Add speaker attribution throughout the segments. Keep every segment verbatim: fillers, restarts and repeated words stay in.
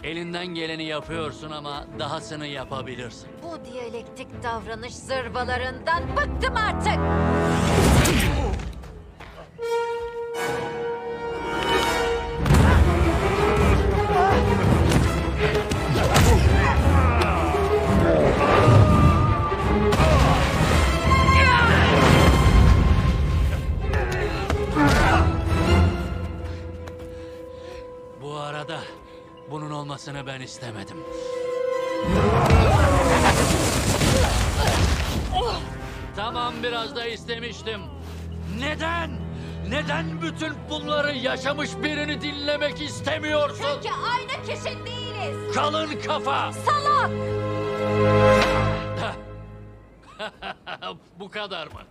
Speaker 1: Elinden geleni yapıyorsun ama dahasını yapabilirsin.
Speaker 2: Bu diyalektik davranış zırvalarından bıktım artık.
Speaker 1: Bu arada bunun olmasını ben istemedim. Tamam, biraz da istemiştim. Neden? Neden bütün bunları yaşamış birini dinlemek istemiyorsun?
Speaker 2: Çünkü aynı kişi değiliz.
Speaker 1: Kalın kafa!
Speaker 2: Salak!
Speaker 1: Bu kadar mı?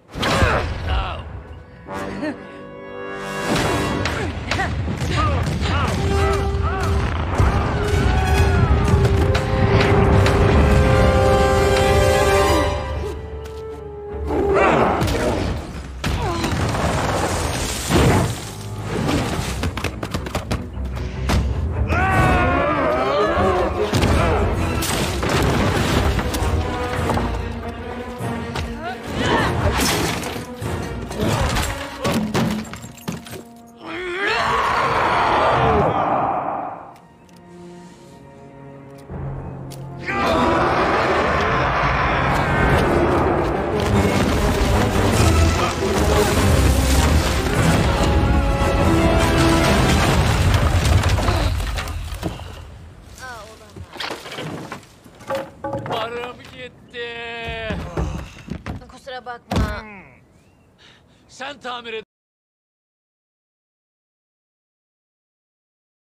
Speaker 1: Barım gitti.
Speaker 2: Kusura bakma.
Speaker 1: Sen tamir et.